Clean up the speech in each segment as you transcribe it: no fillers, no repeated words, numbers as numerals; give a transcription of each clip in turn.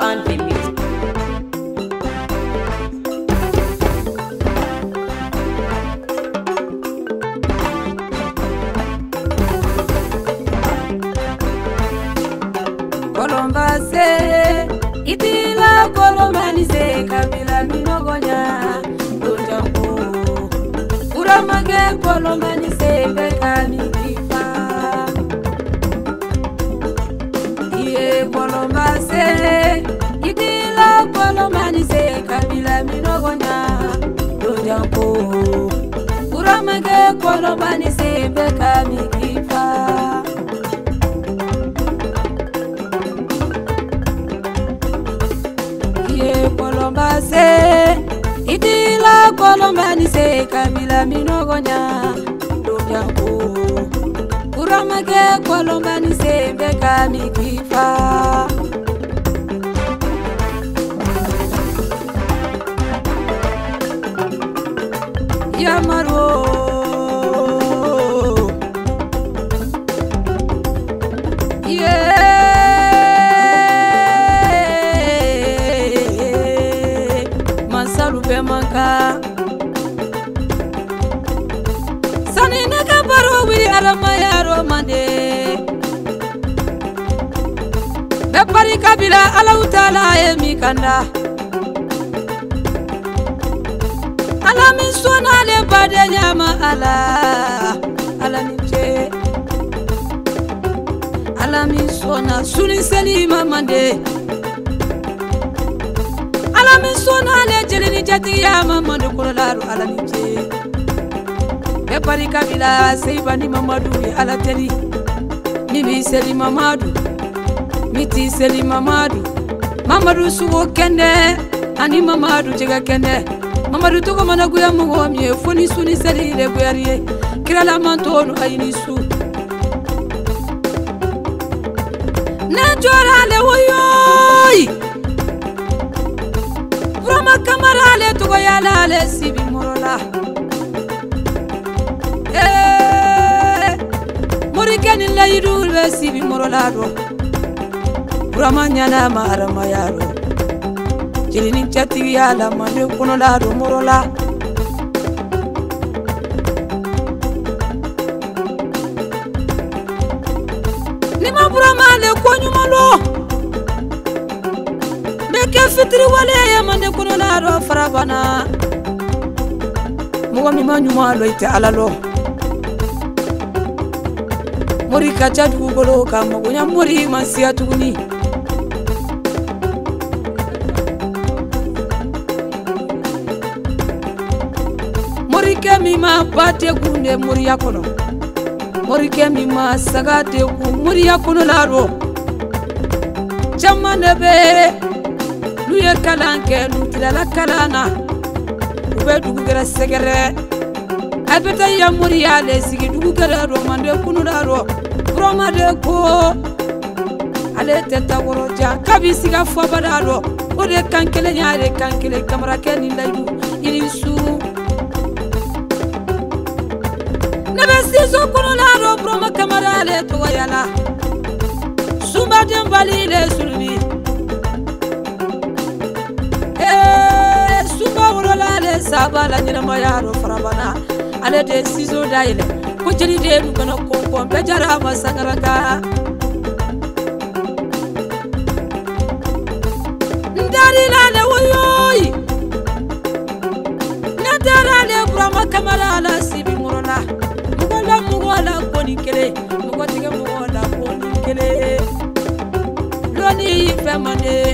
on the beat. Kolombase itila kolombanise kabila minogonya donjango uramage kolombanise bekamikifa iye kolombase itila kolombanise kabila minogonya donjango uramage kolombanise bekamikifa Kolombase itila kolombanise kabila minogonya donjango uramage kolombanise bekamikifa yamaro manka sani naka baro wiri arama yaro mande bepari kabila Allah taala emi kanda alami sona le bade nyama alami che alami sona suni selima mande alami sona le jelini jati ya mamadu kulalaru alamije bepari kabila seibani mamadu ya alateli mimi seli mamadu miti seli mamadu sugo kende ani mamadu jega kende mamadu tuko managu ya mugomye foni suni seli le guyariye kirala mantonu ayinisu na jora le woyoy Rama kamarale tugo yala le sibi morola Morikani la yidu le sibi morola do Rama nyana marama yaro Jilini chati yala mande kuno la do morola Nima burama le konyu malo Meke fitri wale ya mande kuno la ro farabana Muwa mima nyuma lo ite alalo Mori kacha dugolo kama gonya mori mansia tuguni Mori kemi ma bate kunde mori yakono Mori kemi ma sagate ku mori yakono la ro Chamane be Nuye kalanke nutilala kalana ube dugu gara segere abeta ya muri ale sigi dugu gara ro mande kunura ro roma de ko ale teta woroja kabi siga fo badaro ode kankele nyaare kankele kamera ken ndaydu irisu nabe sizo kunura ro roma kamera ale to yala sumba dembali le sulbi Sabala nyina mayaro farabana ale de sizo daile ko jeli de nu kana ko bejara masangaraka ndari la le woyoy nadara le brama kamala la sibi murona mugola koni kele mugotige mugola koni kele loni femane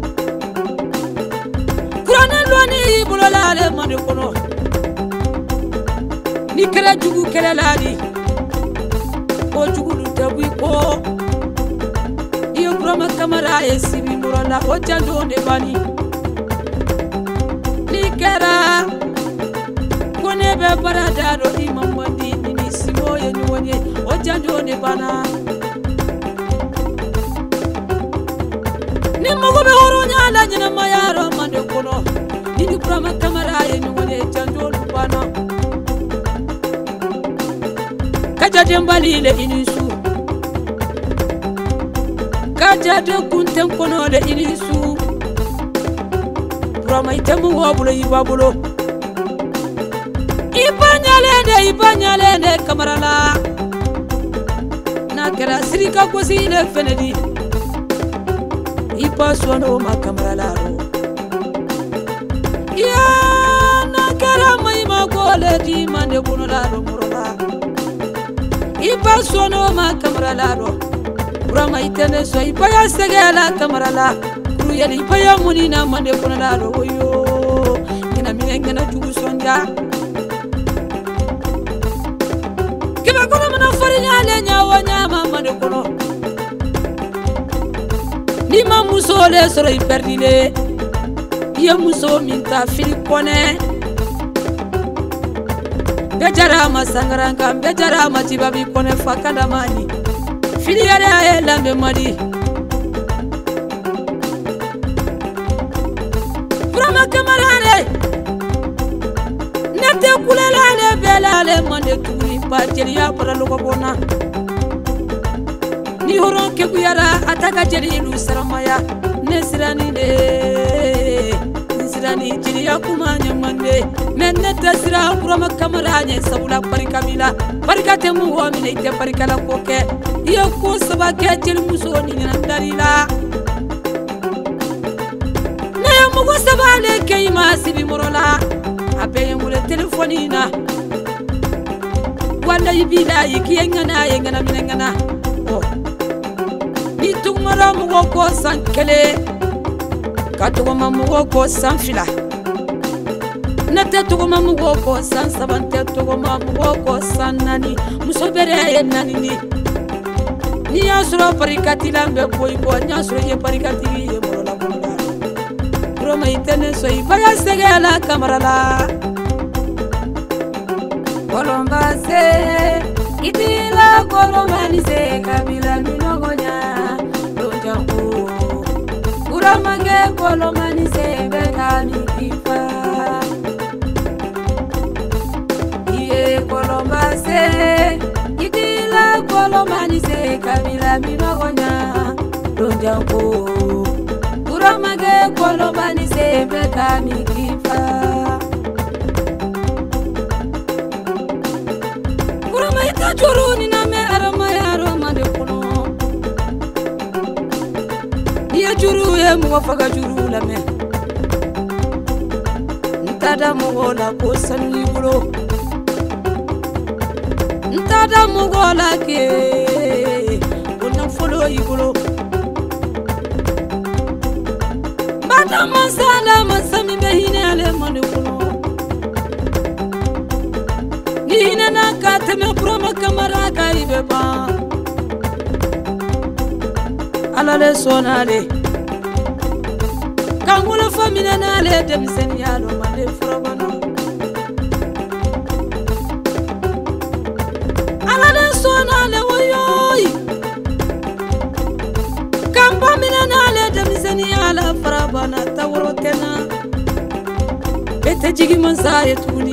Loni bulola le mande kono ni kala jugu kala ladi o jugu lu tabu ko iyo broma kamera e sibi murala o jando ne bani ni kara kone be barada do imam bandi ni simo ye ni woni o jando ne bana ni mogo be horo nyala nyina mayaro mande kono Nini brama kamera ye nyone jando lubana Kaja dembali le inisu jade kunten kono le ilisu Burama itemu wabulo ibabulo Ibanyalende kamarala Nakera sirika kwasile fenedi Ipa suano makamarala Ya nakera maima kole di mande kunolaro morola Ipa suano makamarala Burama itene so ipa ya segela kamarala Kuru yeli ipa ya munina mande kunolaro Oyo Ngena minengena jugu sonja Kono mana farinya le nyawa nyama mane kono Ni ma muso le soro iperdile Ye muso minta fili kone Bejara ma sangaranga bejara ma tibabi kone fakanda mani Fili yare ae lambe madi Burama kamarane Nete kulela le bela le mande turi Jeliya para logo bona ni horon ke kuyara ataka jeli lu saramaya nesirani de nesirani jeliya kumanya mande menne tasira burama kamaranye sabula parikabila parikatemu ho mine ite parikala koke iyo ko sabake jeli muso ni ndalila ne mugo sabale ke imasibi morola abe ngule telefonina Wanda ibila yengana minengana oh ni tumara mugo ko sankele katugoma mugo ko sanfila nate tugoma mugo ko san sabante tugoma mugo ko sanani musobere nani ni asro parikati lambe boy ko nyasro ye parikati ye morola morola Burama itene so ibaya segela kamarala Kolombase itila kolomanise kabila minogonya Lojango Uramage kolomanise bekami kifa Iye kolombase itila kolomanise kabila minogonya Lojango Uramage kolomanise bekami kifa Juru ni name arama ya aroma de kono Niya juru ye mugo faga juru la me Ntada mugo la ko sanu bulo Ntada mugo la ke Ona folo ibulo Mata masala masami behine ale mane kono Nina na kateme Burama kamara kaibe ba Alale sonale Kangula famina nale demseni yalo male furabana Alale sonale woyoy Kamba mina nale demseni yala furabana tawrotena Bete jigi mansaye tuni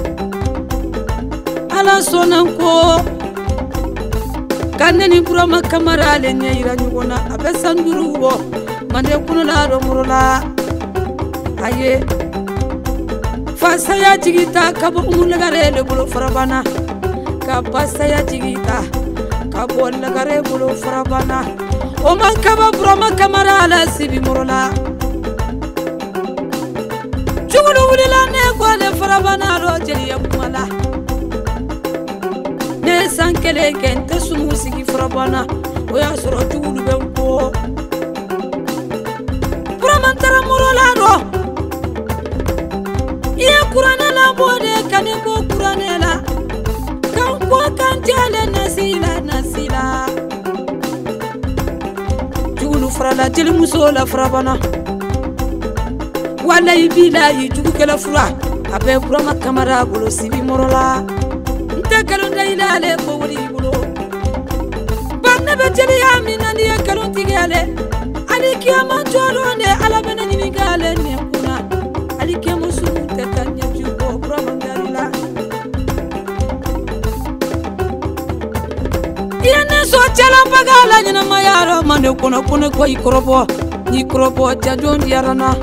Ala sonanko Kaneni Burama kamara le nyeira nyugona abesanduru wo mande kunula ro murula aye fasa ya jigita kabo umulagare le bulo farabana kapasa ya jigita kabo lagare bulo farabana o man kaba Burama kamara la sibi murula jugulu wulila ne ko le farabana ro jeliya kumala Sankele kente sumusigi farabana oya soro jugulu benko Burama tara morola do Iye kurane la bode kane ko kurane la Kanko kantele nasila Jugulu farala jeli muso la farabana Wala ibila jugu kala fura abe Burama kamara bolo sibi morola Kalunda ilale ko wuri bulo banna be jeli amina ni kalunti gale ali kiyama jolo ne ala bena ni gale ne kuna ali kiyama su tetanya jugo Burama dalila Yana so chala pagala nyana mayaro ne kono kono ko ikrobo ni krobo jajon yarana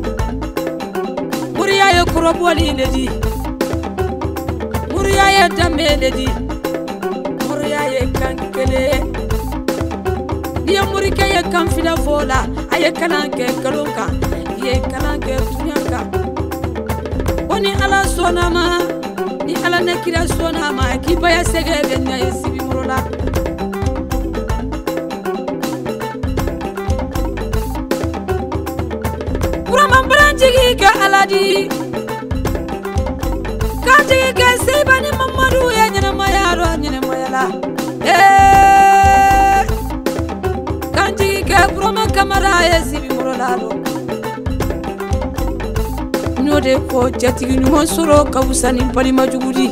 muriya ye krobo lidi muriya ye damedi muriya ye kankele ni murike ye kamfina fola aye kananke kalonka ye kananke tunyanka oni ala sonama ni ala nakira sonama kibaya sege benya yesibi murola Jigi ka aladi ka jigi ka sebani mamadu ya nyina mayaro nyina mayala ka jigi ka broma kamara ya sibi murolalo node ko jatigi numo soro ka usani pali majugudi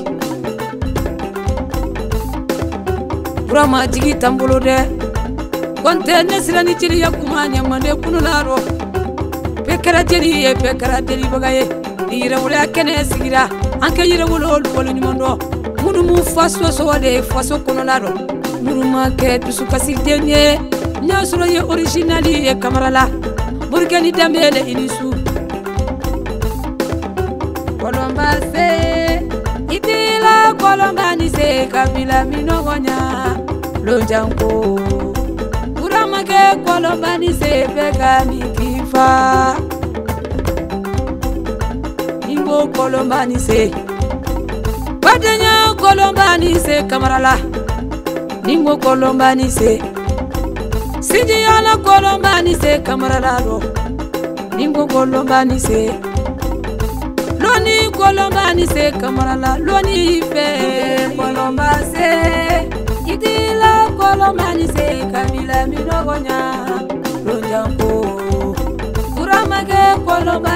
broma jigi tambolo de konte nesirani chiri ya kumanya mande kunularo pekara teri bagaye ira wala kene sigira anke yira wolo wolo nyumondo munu mu faso so wale faso kono laro munu ma ke tusu kasidenya nyasuro ye originali e kamarala burgani damele inisu kolomba se itila kolomba ni se kabila minogonya lonjanko kurama ke kolomba ni se peka mikifa Ningo kolombani se Badenya kolombani se kamarala Ningo kolombani se Sinjiyala kolombani se kamarala ro Ningo kolombani se Loni kolombani se kamarala Loni ife kolomba se Itila kolombani se kabila minogonya Lonjanko Kuramage kolombani